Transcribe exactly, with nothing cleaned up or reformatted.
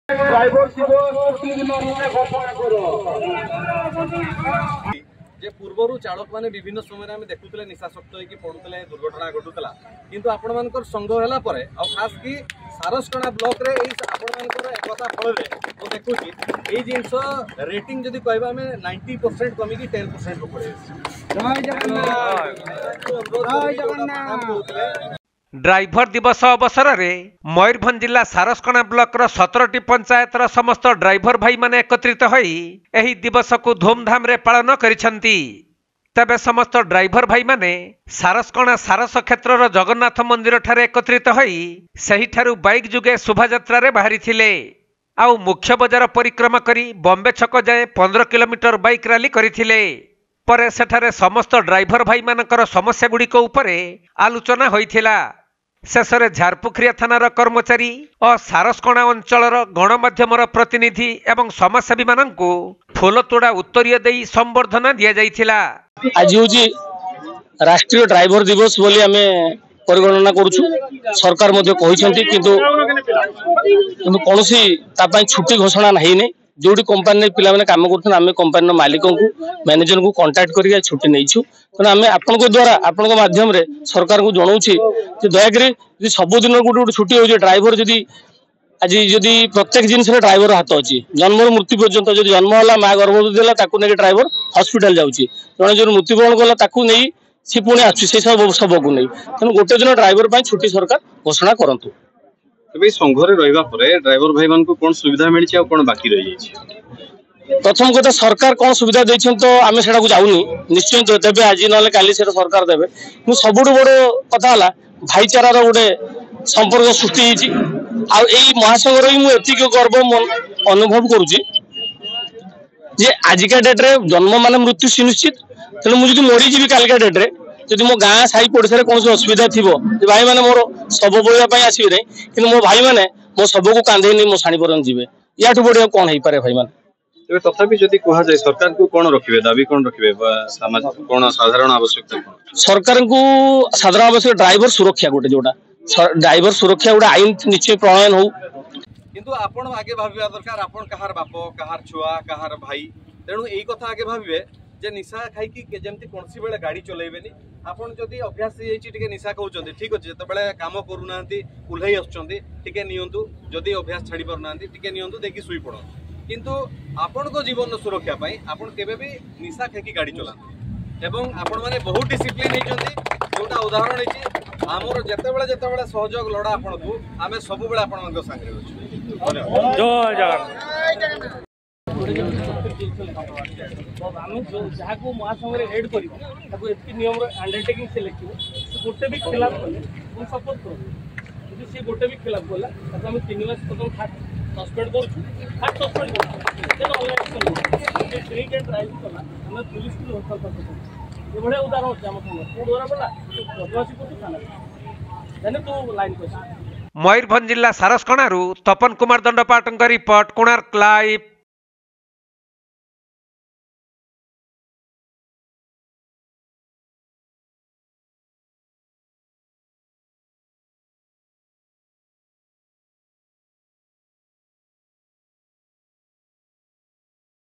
जे पूर्वर चालक मैंने विभिन्न समय में देखुले निशाशक्त होकर पड़ुले दुर्घटना घटुला किंतु आपण मानकर संघ है खास की सारसकणा ब्लॉक रे आपण एकता फल तो देखुची ये जिनस रेटिंग जदि कहबा आम नाइंटी परसेंट कमिकी टेन परसेंट पड़े। ड्राइवर दिवस अवसर में मयूरभंज जिला सारसकणा ब्लॉक सतरटी पंचायतर समस्त ड्राइवर भाई माने एकत्रित होई एही दिवस को धूमधाम रे पालन करिसंती। तबे समस्त ड्राइवर भाई माने सारसकणा सारस क्षेत्र जगन्नाथ मंदिर ठारे एकत्रित होई सही ठारू बाइक जुगे शोभायात्रा रे बाहरी थिले आउ मुख्य बजार परिक्रमा करी बॉम्बे छक जाए पंद्रह किलोमीटर बाइक रैली करिथिले। परे सेठारे समस्त ड्राइवर भाई मानकर समस्या गुड़िक उपरे आलोचना होइथिला। शेषरे झारपुखरिया थानार कर्मचारी और सारसकणा अंचलर गणमाध्यमर प्रतिनिधि एवं समाजसेवी माननकु फूलतोड़ा उत्तरीय देई संबर्धना दिया जाइथिला। आज होची राष्ट्रीय ड्राइवर दिवस बोली आमे परिगणना करूछु। सरकार मध्ये कहिसेंती किंतु किंतु कोनोसी ता पई छुट्टी घोषणा नाही नै जोड़ी कंपनी पिला माने काम करथन आमे कंपनी मालिक को मैनेजर को कांटेक्ट करिया छुट्टी नैछु तेना आमे आपन को द्वारा आपन को माध्यम रे सरकार को जणाउछि जे दया करी जे सब दिन गुटे गुटे छुट्टी होजे ड्राइवर जदी आज जदी प्रत्येक जिनस रे ड्राइवर हाथ अछि जन्म मृत्यु पर्यंत जदी जन्म होला मा गर्भवती देला ताकू नै ड्राइवर हॉस्पिटल जाउछि जने जो मृत्युवरण गला ताकू नै सी पुणी आछि से सब सब को नै तेन गोटे दिन ड्राइवर पई छुट्टी सरकार घोषणा करंतु। तबे संघरे रहिबा परे ड्राइवर भाई मान को कोन सुविधा मिलछि आ कोन बाकी रहि जाइछि। प्रथम कथा सरकार कोन सुविधा दैछन तो आमे सेडा को जाउनी निश्चय तो देबे आज नले काली से सरकार देबे मु सबुडु बडो कथा हला भाईचारा रो गोटे संपर्क सृष्टि हिची आ एई महासंघ रो मु एतिक गर्व अनुभव करूची जे आजिका डेट रे जन्म माने मृत्यु सुनिश्चित तेनु मु जदि मरि जीवी कालिका डेट रे जदि मो गाँ साई पड़ोसा कौन असुविधा थी भाई मैंने मोर शब बोईवा आसवे कि मो भाई मैंने मो शब को कांधे नहीं मो शाणी पर जी या बढ़िया कौन हो पारे भाई मैंने तथापि जदि कह जाए सरकार को कौन रखिबे दाबी कौन रखिबे कौन साधारण आवश्यकता सरकार को साधारण आवश्यक ड्राइवर सुरक्षा गोटे जोटा ड्राइवर सुरक्षा गोटे आईन निश्चय प्रणयन हो किंतु आपण आगे भाबिबा दरकार आपण कहार बाप कहार छुआ कहार भाई तेणु एई कथा आगे भाबिबे जे निशा खाई जमी कौन बेले गाड़ी चलेबेनी आपन जदि अभ्यास टे निशा कहते ठीक अच्छे जो कम करूना उल्लई आसके नियंतु जदि अभ्यास छाड़ी पारना टे नियंतु देखिए शुई पड़ किंतु आपण को जीवन सुरक्षा पाई आपण केबे भी निशा खाई गाड़ी चलाते एवं आपण माने बहुत डिसिप्लिन होती जोटा उदाहरण है आमर जिते बड़े जिते बड़े सहयोग लड़ा आपण को आम सब बड़े आपण सांगे जहाँ को महासंघ हेड कर नियम अंडरटेकिंग से लिखे गोटे भी खिलाफ कले सपोर्ट करूँ सी गोटे भी खिलाफ गला आम तीन मास प्रथम फास्ट सस्पेंड करूँ फास्ट सस्पेंड ड्राइव कला आम पुलिस को हस्तांतर करूँ ये उदाहरण अच्छे आम संघ द्वारा बोला बदमाशी कर तू लाइन कर। मयूरभंज जिला सारसकणारू तपन कुमार दंडपाटଙ୍କ रिपोर्ट कोणार्क लाइव।